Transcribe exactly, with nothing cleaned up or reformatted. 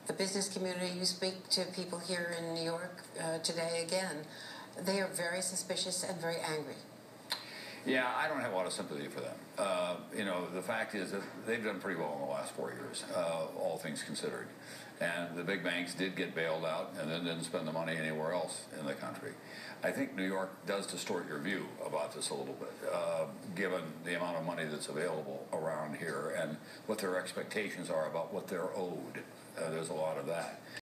the business community, you speak to people here in New York uh, today again, they are very suspicious and very angry. Yeah, I don't have a lot of sympathy for them. Uh, you know, the fact is that they've done pretty well in the last four years, uh, all things considered. And the big banks did get bailed out and then didn't spend the money anywhere else in the country. I think New York does distort your view about this a little bit, uh, given the amount of money that's available around here and what their expectations are about what they're owed. Uh, there's a lot of that.